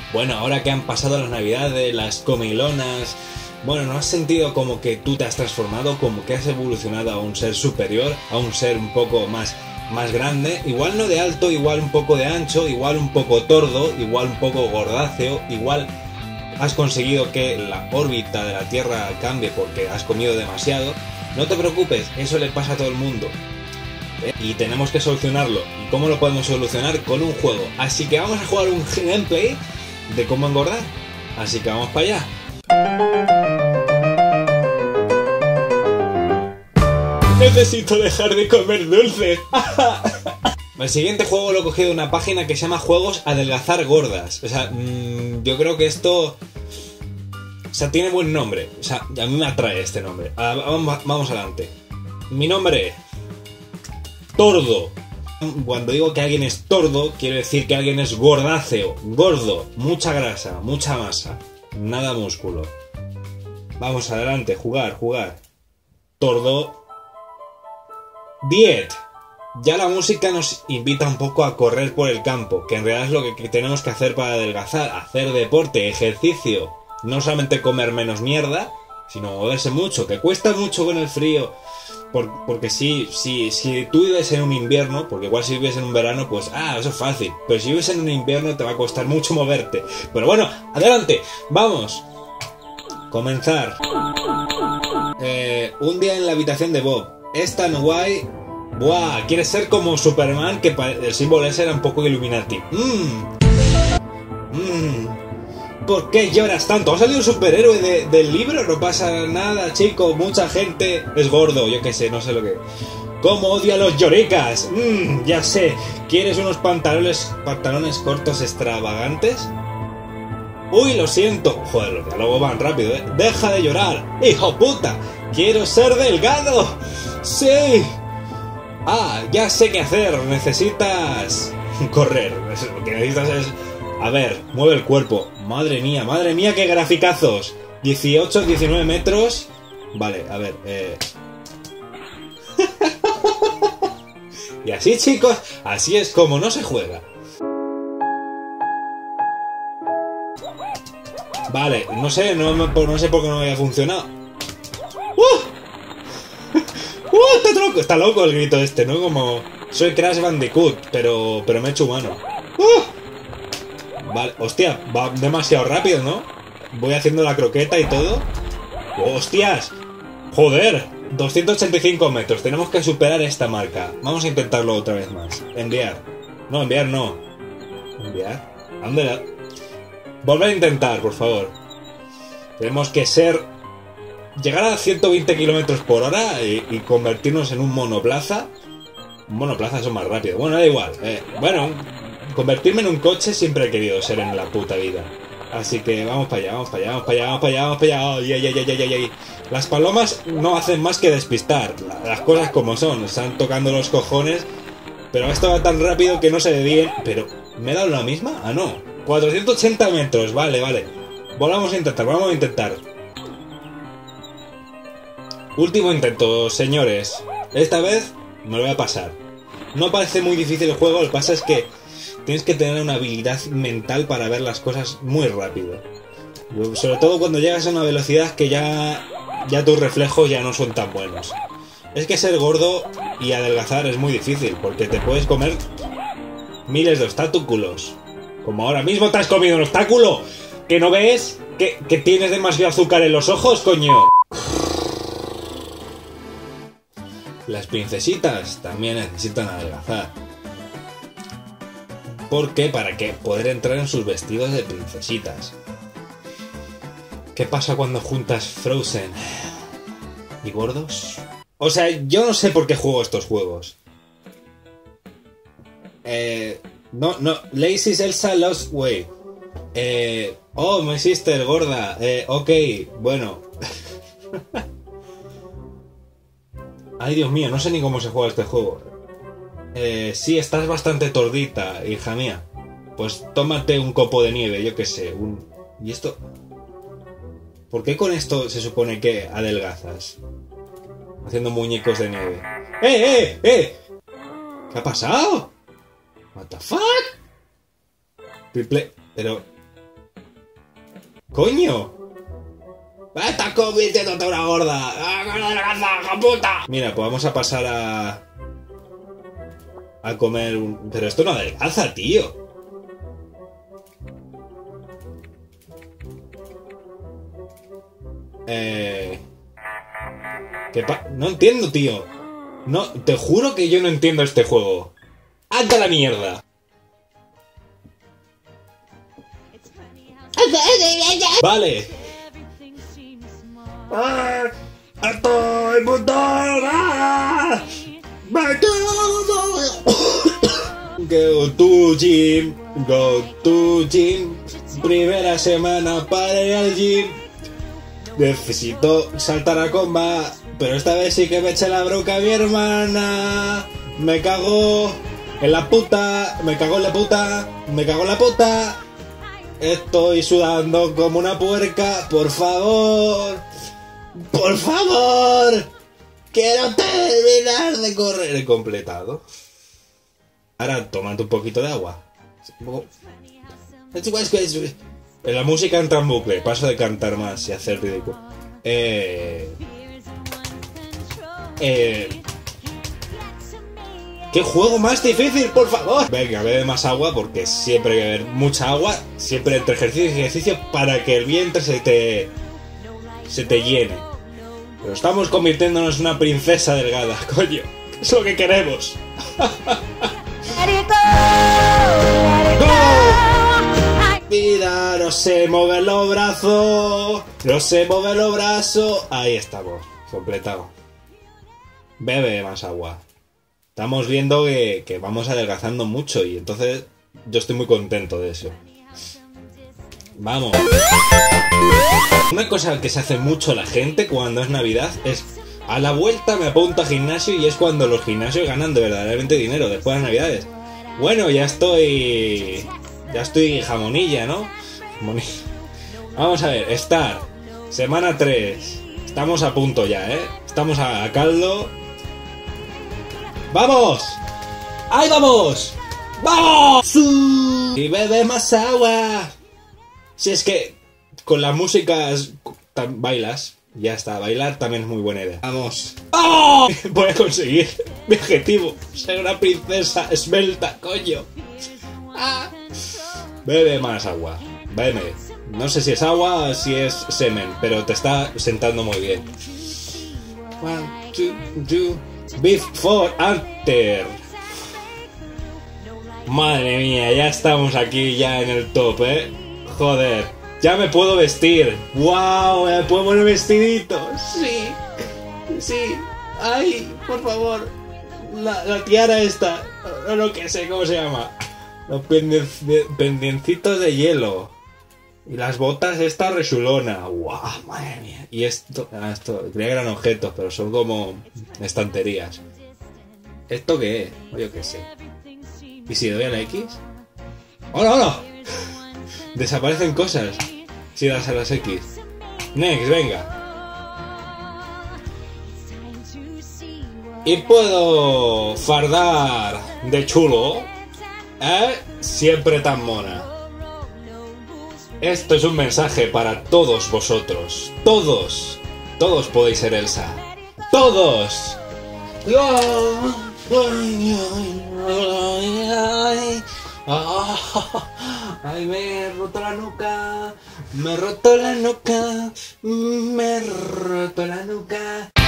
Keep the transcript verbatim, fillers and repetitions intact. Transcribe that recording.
Bueno, ahora que han pasado las navidades, las comilonas... Bueno, ¿no has sentido como que tú te has transformado, como que has evolucionado a un ser superior, a un ser un poco más, más grande? Igual no de alto, igual un poco de ancho, igual un poco tordo, igual un poco gordáceo, igual has conseguido que la órbita de la Tierra cambie porque has comido demasiado. No te preocupes, eso le pasa a todo el mundo. ¿Eh? Y tenemos que solucionarlo. ¿Y cómo lo podemos solucionar? Con un juego. Así que vamos a jugar un gameplay de cómo engordar. Así que vamos para allá. Necesito dejar de comer dulces. El siguiente juego lo he cogido de una página que se llama Juegos Adelgazar Gordas. O sea, mmm, yo creo que esto... O sea, tiene buen nombre. O sea, a mí me atrae este nombre. Ah, vamos, vamos adelante. Mi nombre... Tordo. Cuando digo que alguien es tordo, quiero decir que alguien es gordáceo. Gordo. Mucha grasa, mucha masa. Nada músculo. Vamos adelante, jugar, jugar. Tordo. Diet. Ya la música nos invita un poco a correr por el campo, que en realidad es lo que tenemos que hacer para adelgazar, hacer deporte, ejercicio, no solamente comer menos mierda, sino moverse mucho, que cuesta mucho con el frío, por, porque si, si, si tú vives en un invierno, porque igual si vives en un verano, pues ah, eso es fácil, pero si vives en un invierno te va a costar mucho moverte. Pero bueno, adelante, vamos, comenzar. Eh, un día en la habitación de Bob. Es tan guay. Buah, quieres ser como Superman, que el símbolo ese era un poco Illuminati. Mmm. Mmm. ¿Por qué lloras tanto? ¿Ha salido un superhéroe de, del libro? No pasa nada, chico. Mucha gente es gordo, yo qué sé, no sé lo que. ¿Cómo odio a los lloricas? Mmm, ya sé. ¿Quieres unos pantalones, pantalones cortos extravagantes? Uy, lo siento. Joder, los diálogos van rápido, ¿eh? Deja de llorar, hijo puta. Quiero ser delgado. Sí. Ah, ya sé qué hacer. Necesitas correr. Lo que necesitas es... A ver, mueve el cuerpo. Madre mía, madre mía, qué graficazos. dieciocho, diecinueve metros. Vale, a ver, eh... Y así, chicos, así es como no se juega. Vale, no sé, no, no sé por qué no había funcionado. ¡Uh! ¡Uh! Está loco, está loco el grito este, ¿no? Como... Soy Crash Bandicoot, pero, pero me he hecho humano. ¡Uh! Vale, hostia, va demasiado rápido, ¿no? Voy haciendo la croqueta y todo. ¡Hostias! ¡Joder! doscientos ochenta y cinco metros, tenemos que superar esta marca. Vamos a intentarlo otra vez más. Enviar. No, enviar no. ¿Enviar? ¿A dónde la...? Volver a intentar, por favor. Tenemos que ser... Llegar a ciento veinte kilómetros por hora y, y convertirnos en un monoplaza. Un monoplaza son más rápido. Bueno, da igual. Eh, bueno, convertirme en un coche siempre he querido ser en la puta vida. Así que vamos para allá, vamos para allá, vamos para allá, vamos para allá, vamos para allá. Ay, ay, ay, ay, ay, ay. Las palomas no hacen más que despistar. Las cosas como son. Están tocando los cojones. Pero esto va tan rápido que no se ve bien. Pero, ¿me he dado la misma? Ah, no. cuatrocientos ochenta metros. Vale, vale. Volvamos a intentar, vamos a intentar. Último intento, señores. Esta vez me lo voy a pasar. No parece muy difícil el juego, lo que pasa es que tienes que tener una habilidad mental para ver las cosas muy rápido. Sobre todo cuando llegas a una velocidad que ya, ya tus reflejos ya no son tan buenos. Es que ser gordo y adelgazar es muy difícil, porque te puedes comer miles de obstáculos. Como ahora mismo te has comido un obstáculo. ¿Que no ves? ¿Que, que tienes demasiado azúcar en los ojos, coño? Las princesitas también necesitan adelgazar. ¿Por qué? Para que poder entrar en sus vestidos de princesitas. ¿Qué pasa cuando juntas Frozen y gordos? O sea, yo no sé por qué juego estos juegos. Eh... No, no, Lazy Elsa Lost Way. Eh... Oh, my sister, gorda. Eh, ok, bueno... Ay, Dios mío, no sé ni cómo se juega este juego. Eh, sí, estás bastante tordita, hija mía. Pues tómate un copo de nieve, yo qué sé. Un... ¿Y esto? ¿Por qué con esto se supone que adelgazas? Haciendo muñecos de nieve. ¡Eh, eh, eh! ¿Qué ha pasado? ¿What the fuck? Triple... Pero... ¡Coño! ¡Estás convirtiéndote en una gorda! ¡Ah, gorda de la caza, hija puta! Mira, pues vamos a pasar a... A comer un... Pero esto no adelgaza, tío. Eh... ¿Qué pa... No entiendo, tío. No, te juro que yo no entiendo este juego. ¡Anda la mierda! Vale. ¡Ah! ¡Estoy putada! Go to gym, go to gym. Primera semana para ir al gym. Necesito saltar a comba, pero esta vez sí que me eché la bronca a mi hermana. Me cago en la puta, me cago en la puta, me cago en la puta. Estoy sudando como una puerca, por favor. Por favor. Quiero terminar de correr. He completado. Ahora tómate un poquito de agua. La música entra en bucle. Paso de cantar más y hacer ridículo. Eh... Eh... ¡Qué juego más difícil, por favor! Venga, bebe más agua porque siempre hay que beber mucha agua. Siempre entre ejercicio y ejercicio para que el vientre se te... se te llene. Pero estamos convirtiéndonos en una princesa delgada, coño. Es lo que queremos. Mira, no sé mover los brazos. No sé mover los brazos. Ahí estamos, completado. Bebe más agua. Estamos viendo que, que vamos adelgazando mucho y entonces yo estoy muy contento de eso. Vamos. Una cosa que se hace mucho la gente cuando es Navidad es... A la vuelta me apunto a gimnasio y es cuando los gimnasios ganan de verdaderamente dinero después de las Navidades. Bueno, ya estoy... Ya estoy jamonilla, ¿no? Jamonilla. Vamos a ver, Star. Semana tres. Estamos a punto ya, ¿eh? Estamos a, a caldo. ¡Vamos! ¡Ahí vamos! ¡Vamos! Y bebe más agua. Si es que con las músicas bailas, ya está. Bailar también es muy buena idea. ¡Vamos! ¡Vamos! Voy a conseguir mi objetivo. Ser una princesa esbelta, coño. Ah. Bebe más agua. Bebe. No sé si es agua o si es semen, pero te está sentando muy bien. One, two, two. Before After. Madre mía, ya estamos aquí ya en el top, eh. Joder, ya me puedo vestir. Wow, me puedo poner vestidito. Sí, sí. Ay, por favor. La, la tiara esta, no lo que sé cómo se llama. Los pendien, pendiencitos de hielo. Y las botas esta rechulona. Wow, madre mía. Y esto, ah, esto, creía que eran objetos, pero son como estanterías. ¿Esto qué es? O yo qué sé. ¿Y si le doy a la X? ¡Hola, hola! Desaparecen cosas si das a las X. Next, venga. Y puedo fardar de chulo, ¿eh? Siempre tan mona. Esto es un mensaje para todos vosotros. Todos. Todos podéis ser Elsa. ¡Todos! Ay, me he roto la nuca. Me he roto la nuca. Me he roto la nuca.